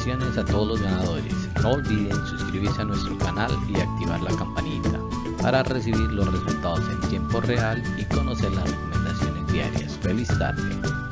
Felicitaciones a todos los ganadores. No olviden suscribirse a nuestro canal y activar la campanita para recibir los resultados en tiempo real y conocer las recomendaciones diarias. ¡Feliz tarde!